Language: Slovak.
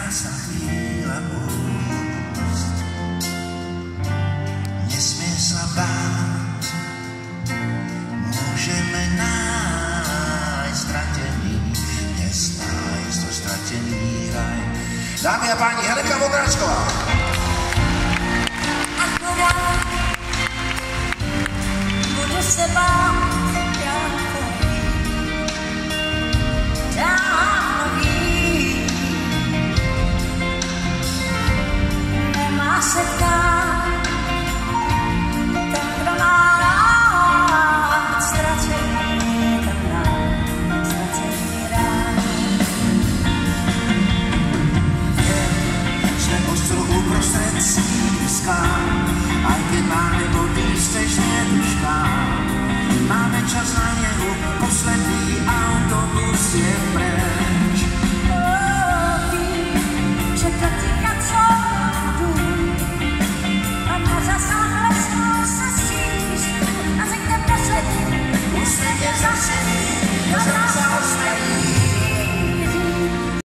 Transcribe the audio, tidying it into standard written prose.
krásna chvíľa úst. Nesmie sa báť, môžeme nájsť stratený, dnes nájsť to stratený raj. Dámy a páni, Helenka Vondráčková. Ako rád bude se bát, jako ráno ví, nemá se ptát, ten, kdo má rád ztracený, ten má ztracený rád. Sme ostro uprostred sídliska, aj keď máme vody stežne duška. Máme čas na nehu, posledný autobus je